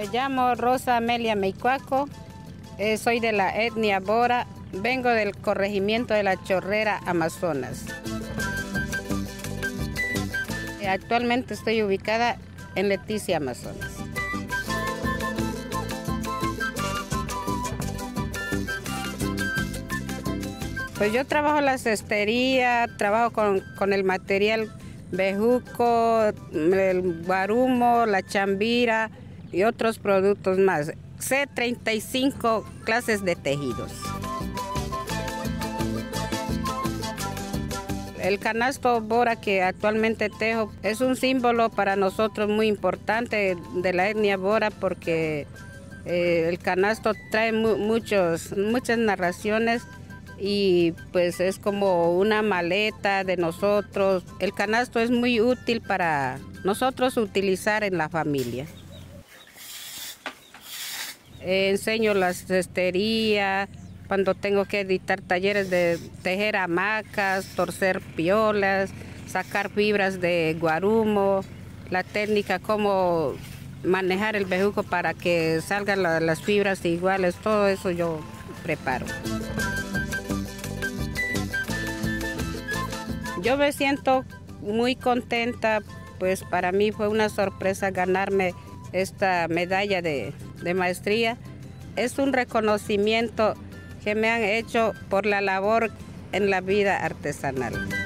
Me llamo Rosa Amelia Meicuaco, soy de la etnia Bora, vengo del corregimiento de La Chorrera, Amazonas. Actualmente estoy ubicada en Leticia, Amazonas. Pues yo trabajo en la cestería, trabajo con el material bejuco, el guarumo, la chambira y otros productos más. Sé 35 clases de tejidos. El canasto Bora que actualmente tejo es un símbolo para nosotros muy importante de la etnia Bora porque el canasto trae muchas narraciones y pues es como una maleta de nosotros. El canasto es muy útil para nosotros utilizar en la familia. Enseño la cestería, cuando tengo que editar talleres de tejer hamacas, torcer piolas, sacar fibras de guarumo, la técnica cómo manejar el bejuco para que salgan las fibras iguales, todo eso yo preparo. Yo me siento muy contenta, pues para mí fue una sorpresa ganarme esta medalla de maestría. Es un reconocimiento que me han hecho por la labor en la vida artesanal.